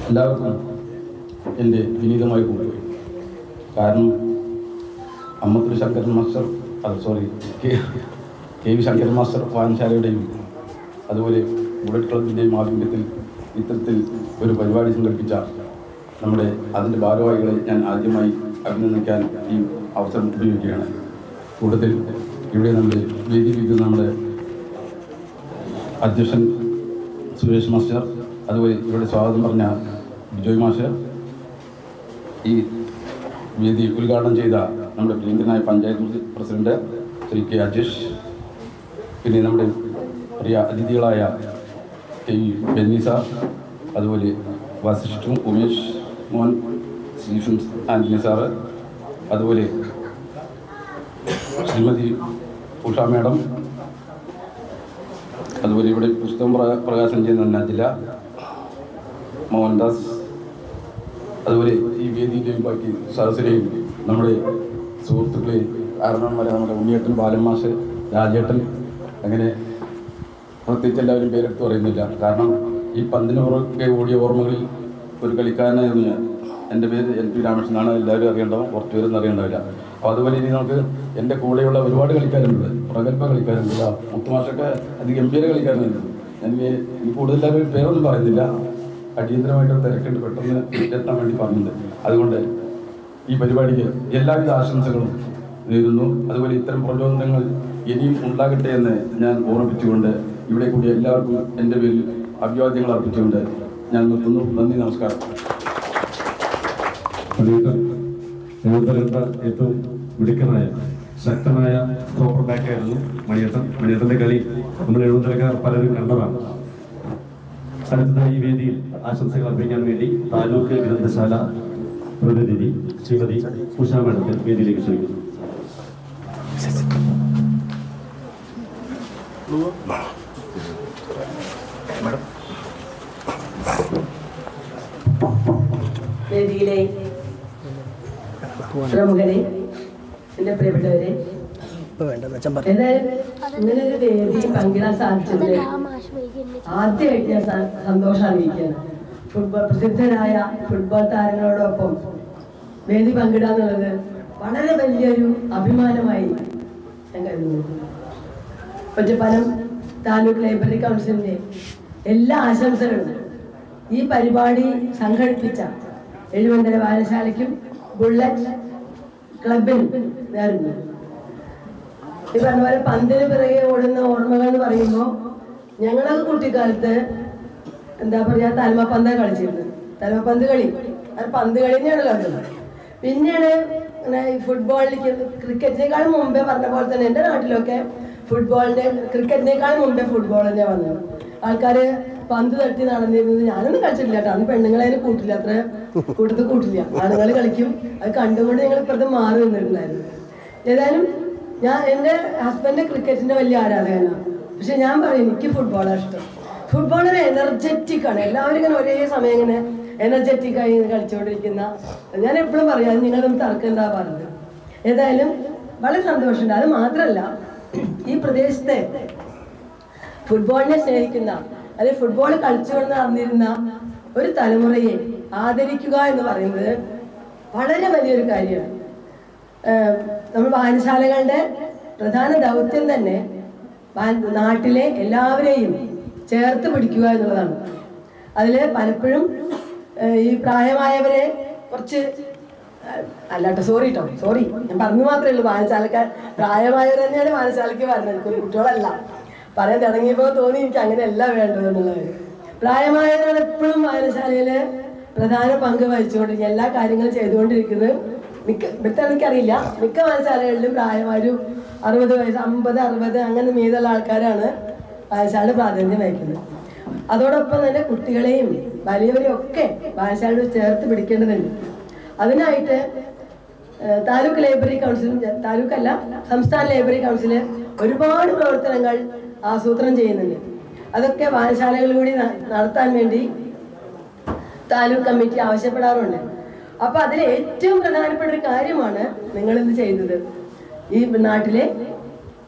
എല്ലാവർക്കും എൻ്റെ വിനീതമായി കൊണ്ടുപോയി. കാരണം Ammathoor Sankaran master K V Sankaran master വായനശാലയുടെയും അതുപോലെ ബുള്ളറ്റ് ക്ലബിൻ്റെയും ആഭിമുഖ്യത്തിൽ ഇത്തരത്തിൽ ഒരു പരിപാടി സംഘടിപ്പിച്ച അതിൻ്റെ ഭാരവാഹികളെ ഞാൻ ആദ്യമായി അഭിനന്ദിക്കാൻ ഈ അവസരം ഉപയോഗിക്കുകയാണ്. കൂടുതൽ ഇവിടെ നമ്മുടെ വേദിയിലിരിക്കുന്ന നമ്മുടെ അധ്യക്ഷൻ സുരേഷ് മാസ്റ്റർ, അതുപോലെ ഇവിടെ സ്വാഗതം പറഞ്ഞ ബിജോയ് മാസ്റ്റർ, ഈ വേദി ഉദ്ഘാടനം ചെയ്ത നമ്മുടെ പ്രിയങ്കരനായ പഞ്ചായത്ത് പ്രസിഡന്റ് ശ്രീ കെ അജേഷ്, പിന്നെ നമ്മുടെ പ്രിയ അതിഥികളായ കെ ബെന്നി സാർ, അതുപോലെ വസിഷ്ഠും ഉമേഷ് മോൻ, സ്റ്റീഫൻ ആൻ്റണി സാറ്, അതുപോലെ ശ്രീമതി ഉഷ മാഡം, അതുപോലെ ഇവിടെ പുസ്തകം പ്രകാശനം ചെയ്യുന്ന നജില, മോഹൻദാസ്, അതുപോലെ ഈ വേദിയിലെയും ബാക്കി സദസ്സിലെയും നമ്മുടെ സുഹൃത്തുക്കളെയും കാരണവന്മാരെ നമ്മുടെ ഉണ്ണിയേട്ടൻ, ബാലന്മാഷ്, രാജേട്ടൻ, അങ്ങനെ പ്രത്യേകിച്ച് എല്ലാവരും പേരെടുത്ത് പറയുന്നില്ല. കാരണം ഈ പന്തിന് പുറകെ ഓടിയ ഓർമ്മകളിൽ ഒരു കളിക്കാരനായിരുന്നു ഞാൻ. എൻ്റെ പേര് എൻ പി രാമകൃഷ്ണനാണ്, എല്ലാവരും അറിയേണ്ടതും കുറച്ച് പേരൊന്നും അറിയേണ്ടതില്ല. അപ്പോൾ അതുപോലെ ഇനി നമുക്ക് എൻ്റെ കൂടെയുള്ള ഒരുപാട് കളിക്കാരുണ്ട്, പ്രഗത്ഭ കളിക്കാരുണ്ട്. മുത്തുമാഷൊക്കെ അതിഗംഭീര കളിക്കാരനായിരുന്നു. എനിക്ക് കൂടുതൽ പേരൊന്നും പറയുന്നില്ല, അടിയന്തരമായിട്ട് തിരക്കുണ്ട്, പെട്ടെന്ന് എത്താൻ വേണ്ടി പറഞ്ഞിട്ടുണ്ട്. അതുകൊണ്ട് ഈ പരിപാടിക്ക് എല്ലാവിധ ആശംസകളും നേരുന്നു. അതുപോലെ ഇത്തരം പ്രചോദനങ്ങൾ ഇനിയും ഉണ്ടാകട്ടെ എന്ന് ഞാൻ ഓർമ്മിപ്പിച്ചുകൊണ്ട് ഇവിടെ കൂടി എല്ലാവർക്കും എൻ്റെ പേരിൽ അഭിവാദ്യങ്ങൾ അർപ്പിച്ചുകൊണ്ട് ഞാൻ നിർത്തുന്നു. നന്ദി, നമസ്കാരം. ഏറ്റവും മിടുക്കനായ ശക്തനായ പ്രോപ്പർ ബാക്കായിരുന്നു മണിയേട്ടൻ്റെ കളി നമ്മൾ എഴുപത്തിലൊക്കെ പലരും കണ്ടതാണ്. അടുത്തതായി ഈ വേദിയിൽ ആശംസകൾ അർപ്പിക്കാൻ വേണ്ടി താലൂക്ക് ഗ്രന്ഥശാല പ്രതിനിധി ശ്രീമതി ഉഷ മാഡത്തെ വേദിയിലേക്ക് ക്ഷണിക്കുന്നു. വേദിയിലെ പ്രമുഖരെ, എൻ്റെ പ്രിയപ്പെട്ടവരെ, എന്തായാലും ഇങ്ങനെ ഒരു വേദി പങ്കിടാൻ സാധിച്ചതിൽ ആദ്യമായിട്ട് ഞാൻ സന്തോഷം അറിയിക്കുകയാണ്. പ്രസിദ്ധരായ ഫുട്ബോൾ താരങ്ങളോടൊപ്പം വേദി പങ്കിടാന്നുള്ളത് വളരെ വലിയൊരു അഭിമാനമായി ഞാൻ കരുതുന്നു. ഒറ്റപ്പാലം താലൂക്ക് ലൈബ്രറി കൗൺസിലിൻ്റെ എല്ലാ ആശംസകളും ഈ പരിപാടി സംഘടിപ്പിച്ച എഴുമങ്കര വായനശാലയ്ക്കും ബുള്ളറ്റ് ക്ലബിനും നേരുന്നു. ഈ പറഞ്ഞ പോലെ പന്തിന് പിറകെ ഓടുന്ന ഓർമ്മകൾ എന്ന് പറയുമ്പോൾ ഞങ്ങളൊക്കെ കുട്ടിക്കാലത്ത് എന്താ പറയുക, തലമപ്പന്താണ് കളിച്ചിരുന്നത്. തലമപ്പന്ത് കളി, അത് പന്ത് കളി തന്നെയാണല്ലോ അത്. പിന്നെയാണ് ഇങ്ങനെ ഈ ഫുട്ബോളിലേക്ക്, ക്രിക്കറ്റിനേക്കാളും മുമ്പേ പറഞ്ഞ പോലെ തന്നെ എൻ്റെ നാട്ടിലൊക്കെ ക്രിക്കറ്റിനേക്കാളും മുമ്പേ ഫുട്ബോൾ തന്നെ വന്നത്. ആൾക്കാർ പന്ത് തട്ടി നടന്നിരുന്നത് ഞാനൊന്നും കളിച്ചിട്ടില്ല കേട്ടോ. അന്ന് പെണ്ണുങ്ങളതിന് കൂട്ടില്ല, അത്ര കൂട്ടില്ല. ആണുങ്ങൾ കളിക്കും. അത് കണ്ടുകൊണ്ട് ഞങ്ങൾ ഇപ്പുറത്ത് മാറി നിന്നിട്ടുണ്ടായിരുന്നു. ഏതായാലും എൻ്റെ ഹസ്ബൻഡ് ക്രിക്കറ്റിൻ്റെ വലിയ ആരാധകനാണ്. പക്ഷെ ഞാൻ പറയും എനിക്ക് ഫുട്ബോളാണ് ഇഷ്ടം. ഫുട്ബോൾ ഒരു എനർജറ്റിക്കാണ്. എല്ലാവരും ഇങ്ങനെ ഒരേ സമയം ഇങ്ങനെ എനർജറ്റിക്കായി കളിച്ചുകൊണ്ടിരിക്കുന്ന, ഞാൻ എപ്പോഴും പറയാം, നിങ്ങളൊന്നും തർക്കം എന്താ പറഞ്ഞത്. ഏതായാലും വളരെ സന്തോഷമുണ്ട്. അത് മാത്രമല്ല, ഈ പ്രദേശത്തെ ഫുട്ബോളിനെ സ്നേഹിക്കുന്ന, അല്ലെങ്കിൽ ഫുട്ബോൾ കളിച്ചുകൊണ്ട് നടന്നിരുന്ന ഒരു തലമുറയെ ആദരിക്കുക എന്ന് പറയുന്നത് വളരെ വലിയൊരു കാര്യമാണ്. നമ്മൾ വായനശാലകളുടെ പ്രധാന ദൗത്യം തന്നെ നാട്ടിലെ എല്ലാവരെയും ചേർത്ത് പിടിക്കുക എന്നുള്ളതാണ്. അതിൽ പലപ്പോഴും ഈ പ്രായമായവരെ കുറച്ച് അല്ലാട്ടോ, സോറി ഞാൻ പറഞ്ഞു മാത്രമേ ഉള്ളൂ. വായനശാലക്കാർ പ്രായമായവർ തന്നെയാണ് വായനശാലയ്ക്ക് വരുന്നത്, കുട്ടികളല്ല. പറയാൻ തുടങ്ങിയപ്പോൾ തോന്നി എനിക്ക് അങ്ങനെയല്ല വേണ്ടതെന്നുള്ളത്. പ്രായമായവരാണ് എപ്പോഴും വായനശാലയിൽ പ്രധാന പങ്ക് വഹിച്ചുകൊണ്ടിരിക്കുക, എല്ലാ കാര്യങ്ങളും ചെയ്തുകൊണ്ടിരിക്കുന്നത്. ഇവിടുത്തെ എനിക്കറിയില്ല, മിക്ക വായനശാലകളിലും പ്രായമായൊരു 60 വയസ്സ്, 50, 60 അങ്ങനെ മീതുള്ള ആൾക്കാരാണ് വായനശാല പ്രാധാന്യം വഹിക്കുന്നത്. അതോടൊപ്പം തന്നെ കുട്ടികളെയും വലിയവരെയും ഒക്കെ വായനശാലയോട് ചേർത്ത് പിടിക്കേണ്ടതുണ്ട്. അതിനായിട്ട് താലൂക്ക് ലൈബ്രറി കൗൺസിൽ, താലൂക്കല്ല സംസ്ഥാന ലൈബ്രറി കൗൺസിൽ ഒരുപാട് പ്രവർത്തനങ്ങൾ ആസൂത്രണം ചെയ്യുന്നുണ്ട്. അതൊക്കെ വായനശാലകളിലൂടെ നടത്താൻ വേണ്ടി താലൂക്ക് കമ്മിറ്റി ആവശ്യപ്പെടാറുണ്ട്. അപ്പോൾ അതിൽ ഏറ്റവും പ്രധാനപ്പെട്ട ഒരു കാര്യമാണ് നിങ്ങളിന്ന് ചെയ്തത്. ഈ നാട്ടിലെ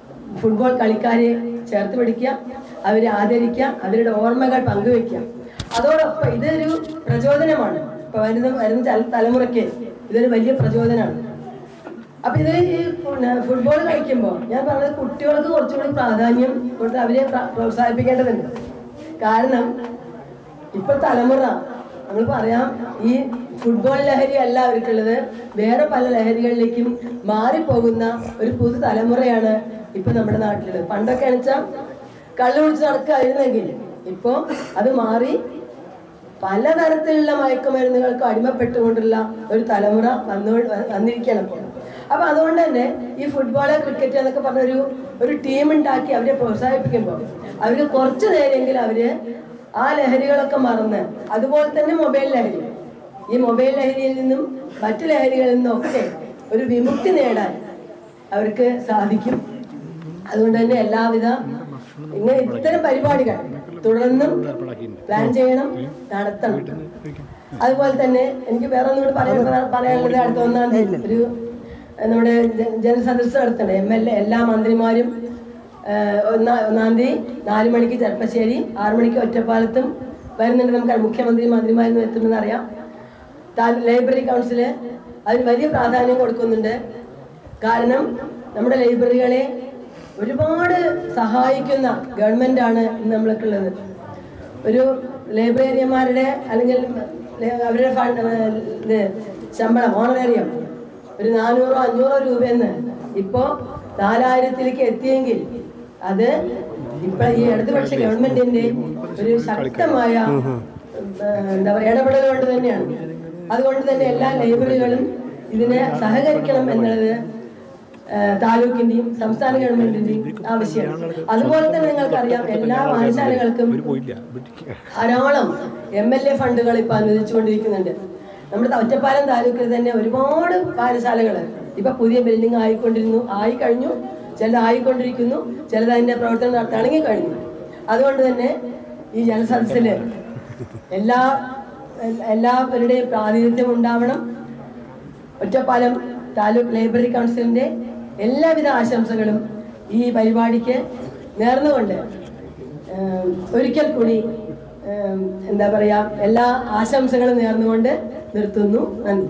ഫുട്ബോൾ കളിക്കാരെ ചേർത്ത് പിടിക്കുക, അവരെ ആദരിക്കുക, അവരുടെ ഓർമ്മകൾ പങ്കുവെക്കുക. അതോടൊപ്പം ഇതൊരു പ്രചോദനമാണ്. ഇപ്പൊ വരുന്ന തലമുറയ്ക്ക് ഇതൊരു വലിയ പ്രചോദനമാണ്. അപ്പൊ ഇത് ഈ ഫുട്ബോൾ കളിക്കുമ്പോൾ ഞാൻ പറഞ്ഞത് കുട്ടികൾക്ക് കുറച്ചുകൂടി പ്രാധാന്യം കൊടുത്ത് അവരെ പ്രോത്സാഹിപ്പിക്കേണ്ടതുണ്ട്. കാരണം ഇപ്പൊ തലമുറ നമ്മൾ പറയാം, ഈ ഫുട്ബോൾ ലഹരി അല്ല അവർക്കുള്ളത്, വേറെ പല ലഹരികളിലേക്കും മാറിപ്പോകുന്ന ഒരു പുതു തലമുറയാണ് ഇപ്പൊ നമ്മുടെ നാട്ടിലുള്ളത്. പണ്ടൊക്കെ വെച്ചാൽ കള്ളു കുടിച്ച് നടക്കുകയായിരുന്നെങ്കിൽ ഇപ്പോ അത് മാറി പലതരത്തിലുള്ള മയക്കുമരുന്നുകൾക്ക് അടിമപ്പെട്ടുകൊണ്ടുള്ള ഒരു തലമുറ വന്നിരിക്കണം ഇപ്പോൾ. അപ്പൊ അതുകൊണ്ട് തന്നെ ഈ ഫുട്ബോള് ക്രിക്കറ്റ് എന്നൊക്കെ പറഞ്ഞൊരു ടീം ഉണ്ടാക്കി അവരെ പ്രോത്സാഹിപ്പിക്കുമ്പോൾ അവര് കുറച്ചു നേരമെങ്കിലും അവര് ആ ലഹരികളൊക്കെ മറന്ന്, അതുപോലെ തന്നെ മൊബൈൽ ലഹരി, ഈ മൊബൈൽ ലഹരിയിൽ നിന്നും മറ്റു ലഹരികളിൽ നിന്നും ഒക്കെ ഒരു വിമുക്തി നേടാൻ അവർക്ക് സാധിക്കും. അതുകൊണ്ട് തന്നെ എല്ലാവിധ ഇത്തരം പരിപാടികൾ തുടർന്നും പ്ലാൻ ചെയ്യണം, നടത്തണം. അതുപോലെ തന്നെ എനിക്ക് വേറെ ഒന്നുകൂടി പറയാനുള്ളത്, അടുത്ത 1-ാം തീയതി ഒരു നമ്മുടെ ജനസദസ്സ് നടത്തണം. MLA എല്ലാ മന്ത്രിമാരും 1-ാം തീയതി 4 മണിക്ക് ചെർപ്പശ്ശേരി, 6 മണിക്ക് ഒറ്റപ്പാലത്തും വരുന്നുണ്ട്. നമുക്ക് മുഖ്യമന്ത്രി മന്ത്രിമാരും എത്തുമെന്ന് അറിയാം. ലൈബ്രറി കൗൺസില് അതിന് വലിയ പ്രാധാന്യം കൊടുക്കുന്നുണ്ട്. കാരണം നമ്മുടെ ലൈബ്രറികളെ ഒരുപാട് സഹായിക്കുന്ന ഗവൺമെന്റാണ് ഇന്ന് നമ്മൾക്കുള്ളത്. ഒരു ലൈബ്രറിയന്മാരുടെ അല്ലെങ്കിൽ അവരുടെ ശമ്പളം ഓണറേറിയം ഒരു 400-500 രൂപയെന്ന് ഇപ്പോൾ 4000-ലേക്ക് എത്തിയെങ്കിൽ അത് ഇപ്പൊ ഈ ഇടതുപക്ഷ ഗവൺമെന്റിന്റെ ഒരു ശക്തമായ എന്താ പറയുക ഇടപെടൽ കൊണ്ട് തന്നെയാണ്. അതുകൊണ്ട് തന്നെ എല്ലാ ലൈബ്രറികളും ഇതിനെ സഹകരിക്കണം എന്നുള്ളത് താലൂക്കിന്റെയും സംസ്ഥാന ഗവൺമെന്റിന്റെയും ആവശ്യമാണ്. അതുപോലെ തന്നെ നിങ്ങൾക്കറിയാം, എല്ലാ വായനശാലകൾക്കും ധാരാളം MLA ഫണ്ടുകൾ ഇപ്പൊ അനുവദിച്ചുകൊണ്ടിരിക്കുന്നുണ്ട്. നമ്മുടെ ഒറ്റപ്പാലം താലൂക്കിൽ തന്നെ ഒരുപാട് വായനശാലകൾ ഇപ്പൊ പുതിയ ബിൽഡിംഗ് ആയി കഴിഞ്ഞു, ചിലത് ആയിക്കൊണ്ടിരിക്കുന്നു, ചിലത് അതിന്റെ പ്രവർത്തനം തുടങ്ങി കഴിഞ്ഞു. അതുകൊണ്ട് തന്നെ ഈ ജനസദസ്സില് എല്ലാവരുടെയും പ്രാതിനിധ്യം ഉണ്ടാവണം. ഒറ്റപ്പാലം താലൂക്ക് ലൈബ്രറി കൗൺസിലിന്റെ എല്ലാവിധ ആശംസകളും ഈ പരിപാടിക്ക് നേർന്നുകൊണ്ട് ഒരിക്കൽ കൂടി എന്താ പറയാ എല്ലാ ആശംസകളും നേർന്നുകൊണ്ട് നിർത്തുന്നു. നന്ദി.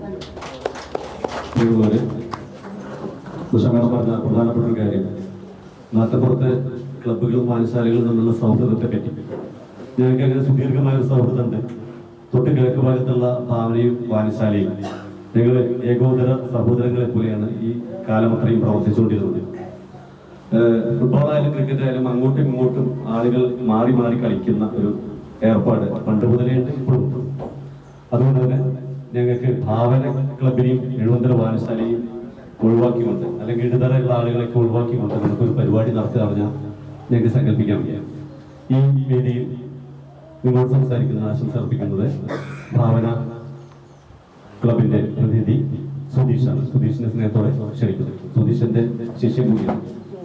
പറഞ്ഞ പ്രധാനപ്പെട്ട ഒരു കാര്യം, നാട്ടുപുറത്തെ ക്ലബ്ബുകളും വായനശാലകളും തമ്മിലുള്ള സൗഹൃദത്തെ പറ്റി ഞങ്ങൾക്ക് അങ്ങനെ സുദീർഘമായ ഒരു സൗഹൃദമുണ്ട്. തൊട്ട് കിഴക്ക് ഭാഗത്തുള്ള ഭാവനയും വായനശാലയും ഞങ്ങൾ ഏകോദര സഹോദരങ്ങളെ പോലെയാണ് ഈ കാലം അത്രയും പ്രവർത്തിച്ചുകൊണ്ടിരുന്നത്. ഫുട്ബോളായാലും ക്രിക്കറ്റ് ആയാലും അങ്ങോട്ടും ഇങ്ങോട്ടും ആളുകൾ മാറി മാറി കളിക്കുന്ന ഒരു ഏർപ്പാട് പണ്ട് മുതലേ ഉണ്ട്, ഇപ്പോഴും. അതുകൊണ്ട് തന്നെ ഞങ്ങൾക്ക് ഭാവന ക്ലബിനെയും എഴുപന്തര വായനശാലയും ഒഴിവാക്കിക്കൊണ്ട് അല്ലെങ്കിൽ ഇടതരമുള്ള ആളുകളൊക്കെ ഒഴിവാക്കിക്കൊണ്ട് നമുക്കൊരു പരിപാടി നടത്തി പറഞ്ഞാൽ ഞങ്ങൾക്ക് സങ്കല്പിക്കാൻ വയ്യ. ഈ വേദിയിൽ നിങ്ങളോട് സംസാരിക്കുന്ന ആശംസ അർപ്പിക്കുന്നത് ഭാവന ക്ലബിന്റെ പ്രതിനിധി സുധീഷാണ്. സുധീഷിനെ സ്നേഹത്തോടെ ക്ഷണിക്കുന്നു. സുധീഷിന്റെ ശിഷ്യം കൂടിയാണ്.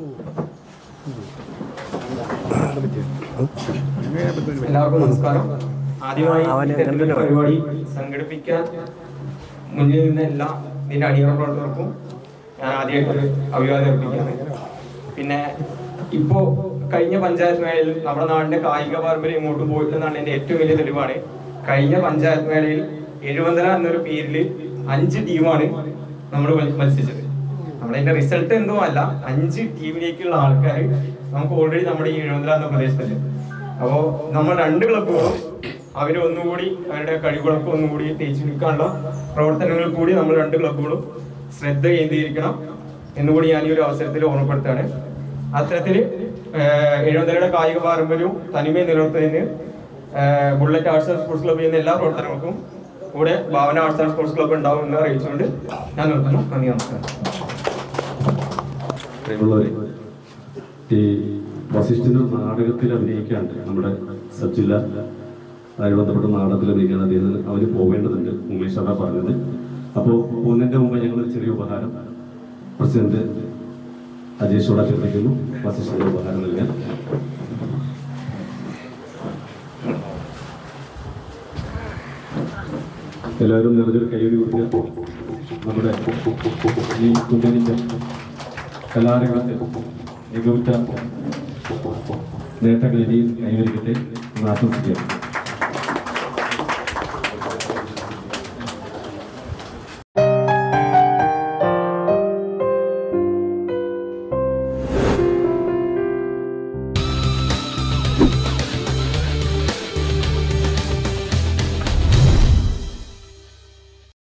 എല്ലാവർക്കും നമസ്കാരം. ആദ്യമായി പരിപാടി സംഘടിപ്പിക്കാൻ മുന്നിൽ നിന്ന് ഇതിന്റെ അണിയറ പ്രവർത്തകർക്കും ഞാൻ ആദ്യമായിട്ടൊരു അഭിവാദ്യം അർപ്പിക്കുകയാണ്. പിന്നെ ഇപ്പോ കഴിഞ്ഞ പഞ്ചായത്ത് മേളയിൽ നമ്മുടെ നാടിന്റെ കായിക പാരമ്പര്യം ഇങ്ങോട്ട് പോയിട്ടെന്നാണ് എന്റെ ഏറ്റവും വലിയ തെളിവാണ്. കഴിഞ്ഞ പഞ്ചായത്ത് മേളയിൽ 70 എന്നൊരു പേരില് 5 ടീമാണ് നമ്മൾ മത്സരിച്ചത്. നമ്മുടെ റിസൾട്ട് എന്തോ അല്ല, 5 ടീമിലേക്കുള്ള ആൾക്കാർ നമുക്ക് ഓൾറെഡി നമ്മുടെ ഈ 70 എന്ന പ്രദേശത്തുണ്ട്. അപ്പോൾ നമ്മൾ 2 ക്ലബ്ബുകളും അവര് ഒന്നുകൂടി അവരുടെ കഴിവുകളൊക്കെ ഒന്നുകൂടി തേച്ചെടുക്കാനുള്ള പ്രവർത്തനങ്ങളിൽ കൂടി നമ്മൾ 2 ക്ലബ്ബുകളും ശ്രദ്ധ കേന്ദ്രീകരിക്കണം എന്നുകൂടി ഞാൻ ഈ ഒരു അവസരത്തിൽ ഓർമ്മപ്പെടുത്താണ്. അത്തരത്തിൽ 70 കായിക പാരമ്പര്യവും തനിമയും നിലനിർത്തുന്നതിന് bullet arts and sports club ചെയ്യുന്ന എല്ലാ പ്രവർത്തനങ്ങൾക്കും കൂടെ Bhavana arts and sports club ഉണ്ടാവും എന്ന് അറിയിച്ചുകൊണ്ട് ഞാൻ നിർത്തുന്നു. നന്ദി, നമസ്കാരം. ഈ വസിഷ്ഠന്റെ നാടകത്തിൽ അഭിനയിക്കാണ്ട് നമ്മുടെ സബ് ജില്ല അതുമായി ബന്ധപ്പെട്ട നാടകത്തിൽ അഭിനയിക്കാൻ അദ്ദേഹത്തിന് അവർ പോവേണ്ടതുണ്ട്, ഉമേഷ് അതാ പറഞ്ഞത്. അപ്പോൾ പോകുന്നതിന്റെ മുമ്പ് ഞങ്ങൾ ചെറിയ ഉപഹാരം പ്രസിഡന്റ് അജേഷോട് അഭ്യർത്ഥിക്കുന്നു വസിഷ്ഠന്റെ ഉപഹാരം നൽകാൻ. എല്ലാവരും നിറഞ്ഞൊരു കൈയ്യടി കൊടുക്കുക. നമ്മുടെ ഈ കുഞ്ഞനിന്റെ കലാരംഗത്തെ മികവുറ്റ നേട്ടങ്ങൾ ഇനിയും കൈവരിക്കട്ടെ എന്ന് ആശംസിക്കുകയാണ്.